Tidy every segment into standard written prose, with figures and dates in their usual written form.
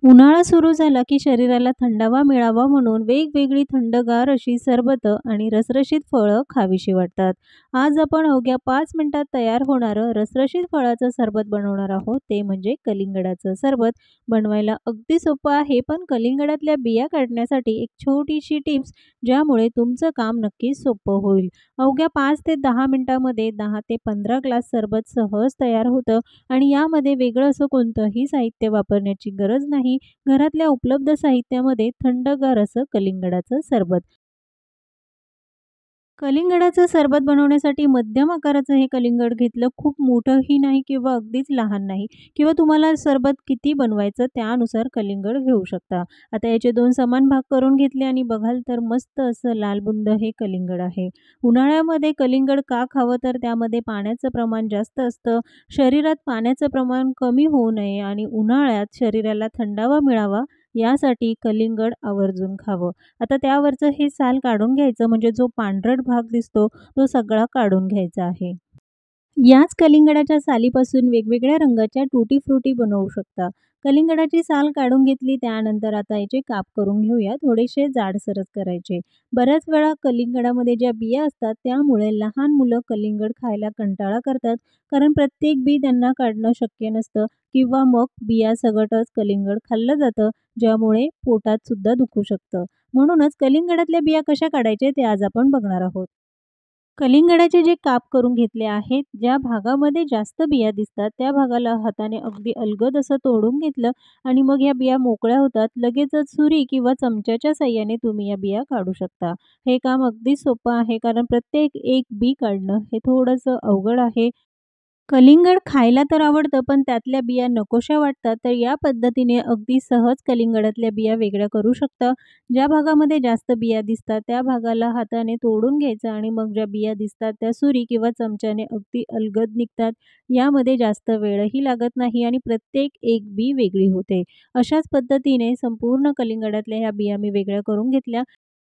उन्हाळा सुरू झाला की शरीराला थंडावा मिळावा म्हणून वेगवेगळी थंडगार अशी सरबतं आणि रसरशीत फळं खावीशी वाटतात. आज आपण अवघ्या 5 मिनिटात तयार होणारं रसरशीत फळाचं सरबत बनवणार आहोत. ते म्हणजे कलिंगडाचं सरबत. बनवायला अगदी सोपं आहे, पण कलिंगडातल्या बिया काढण्यासाठी एक छोटीशी टिप्स ज्यामुळे तुमचं काम नक्कीच सोपं होईल. अवघ्या 5 ते 10 मिनिटांमध्ये 10 ते 15 ग्लास सरबत सहज तयार होतं आणि यामध्ये वेगळं असं कोणतंही साहित्य वापरण्याची गरज नाही. घरातल्या उपलब्ध साहित्यामध्ये थंडगार असं कलिंगडाचं सरबत. कलिंगडाचं सरबत बनवण्यासाठी मध्यम आकाराचं हे कलिंगड घेतलं. खूप मोठंही नाही किंवा अगदीच लहान नाही किंवा तुम्हाला सरबत किती बनवायचं त्यानुसार कलिंगड घेऊ शकता. आता याचे 2 समान भाग करून घेतले आणि बघाल तर मस्त असं लालबुंद हे कलिंगड आहे. उन्हाळ्यामध्ये कलिंगड का खावं तर त्यामध्ये पाण्याचं प्रमाण जास्त असतं. शरीरात पाण्याचं प्रमाण कमी होऊ नये आणि उन्हाळ्यात शरीराला थंडावा मिळावा यासाठी कलिंगड आवर्जून खावं. आता त्यावरचं हे साल काढून घ्यायचं म्हणजे जो पांढरट भाग दिसतो तो सगळा काढून घ्यायचा आहे. याच कलिंगडाच्या सालीपासून वेगवेगळ्या रंगाच्या टुटी फ्रुटी बनवू शकता. कलिंगडाची साल काढून घेतली त्यानंतर आता याचे काप करून घेऊया. थोडेसे जाडसरच करायचे. बऱ्याच वेळा कलिंगडामध्ये ज्या बिया असतात त्यामुळे लहान मुलं कलिंगड खायला कंटाळा करतात. कारण प्रत्येक बी त्यांना काढणं शक्य नसतं किंवा मग बियासकटच कलिंगड खाल्लं जातं, ज्यामुळे पोटात सुद्धा दुखू शकतं. म्हणूनच कलिंगडातल्या बिया कशा काढायच्या ते आज आपण बघणार आहोत. कलिंगडाचे जे काप करून घेतले आहेत, ज्या भागामध्ये जास्त बिया दिसतात, त्या भागाला हाताने अगदी अलगद असं तोडून घेतलं आणि मग या बिया मोकळ्या होतात. लगेचच सुरी किंवा चमच्याच्या साहाय्याने तुम्ही या बिया काढू शकता. हे काम अगदी सोपं आहे, कारण प्रत्येक एक बी काढणं हे थोडंसं अवघड आहे. कलिंगड खायला तर आवडतं, पण त्यातल्या बिया नकोशा वाटतात. तर या पद्धतीने अगदी सहज कलिंगडातल्या बिया वेगळ्या करू शकता. ज्या भागामध्ये जास्त बिया दिसतात, त्या भागाला हाताने तोडून घ्यायचं आणि मग ज्या बिया दिसतात, त्या सुरी किंवा चमच्याने अगदी अलगद निघतात. यामध्ये जास्त वेळही लागत नाही आणि प्रत्येक एक बी वेगळी होते. अशाच पद्धतीने संपूर्ण कलिंगडातल्या ह्या बिया मी वेगळ्या करून घेतल्या.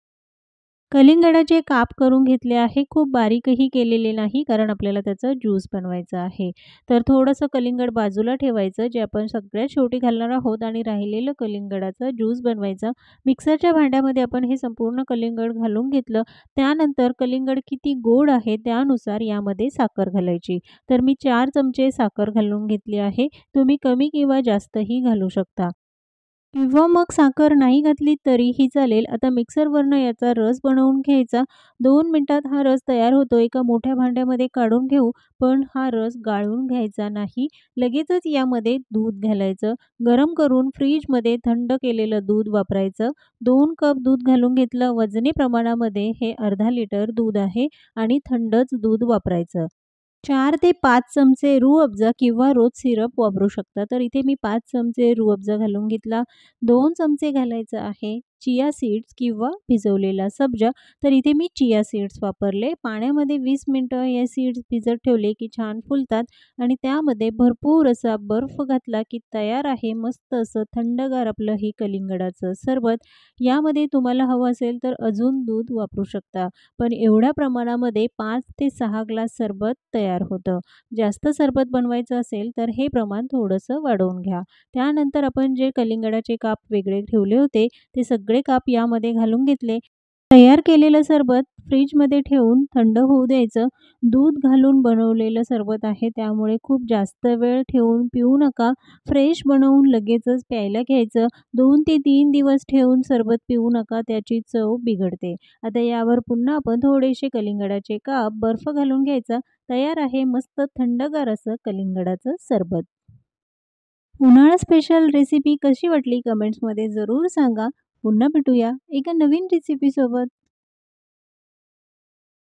कलिंगडाचे काप करून घेतले आहे. खूप बारीकही केलेले नाही, कारण आपल्याला त्याचा ज्यूस बनवायचा आहे. तर थोडंसं कलिंगड बाजूला ठेवायचं, जे आपण सगळ्यात शेवटी घालणार आहोत आणि राहिलेलं कलिंगडाचा ज्यूस बनवायचा. मिक्सरच्या भांड्यामध्ये आपण हे संपूर्ण कलिंगड घालून घेतलं. त्यानंतर कलिंगड किती गोड आहे त्यानुसार यामध्ये साखर घालायची. तर मी 4 चमचे साखर घालून घेतली आहे. तुम्ही कमी किंवा जास्तही घालू शकता. किंवा मग साखर नाही घातली तरीही चालेल. आता मिक्सरवरनं याचा रस बनवून घ्यायचा. 2 मिनिटात हा रस तयार होतो. एका मोठ्या भांड्यामध्ये काढून घेऊ, पण हा रस गाळून घ्यायचा नाही. लगेचच यामध्ये दूध घालायचं. गरम करून फ्रिजमध्ये थंड केलेलं दूध वापरायचं. 2 कप दूध घालून घेतलं. वजनी प्रमाणामध्ये हे अर्धा लिटर दूध आहे आणि थंडच दूध वापरायचं. 4 ते 5 चमचे रूह अफ़ज़ा किंवा रोज सिरप वापरू शकता. तर इथे मी 5 चमचे रूह अफ़ज़ा घालून घेतला. 2 चमचे घालायचं आहे चिया सीड्स किंवा भिजवलेला सब्जा. तर इथे मी चिया सीड्स वापरले. पाण्यामध्ये 20 मिनिटं हे सीड्स भिजत ठेवले की छान फुलतात आणि त्यामध्ये भरपूर असा बर्फ घातला की तयार आहे मस्त असं थंडगार आपलं हे कलिंगडाचं सरबत. यामध्ये तुम्हाला हवं असेल तर अजून दूध वापरू शकता. पण एवढ्या प्रमाणामध्ये 5 ते 6 ग्लास सरबत तयार होतं. जास्त सरबत बनवायचं असेल तर हे प्रमाण थोडंसं वाढवून घ्या. त्यानंतर आपण जे कलिंगडाचे काप वेगळे ठेवले होते, ते सगळे काप यामध्ये घालून घेतले. तयार केलेलं सरबत फ्रिजमध्ये ठेवून थंड होऊ द्यायचं. दूध घालून बनवलेलं सरबत आहे, त्यामुळे खूप जास्त वेळ ठेवून पिऊ नका. फ्रेश बनवून लगेचच प्यायला घ्यायचं. 2 ते 3 दिवस ठेवून सरबत पिऊ नका, त्याची चव बिघडते. आता यावर पुन्हा आपण थोडेसे कलिंगडाचे काप, बर्फ घालून घ्यायचा. तयार आहे मस्त थंडगार असं कलिंगडाचं सरबत. उन्हाळा स्पेशल रेसिपी कशी वाटली कमेंट्समध्ये जरूर सांगा. पुन्हा भेटूया एका नवीन रेसिपीसोबत.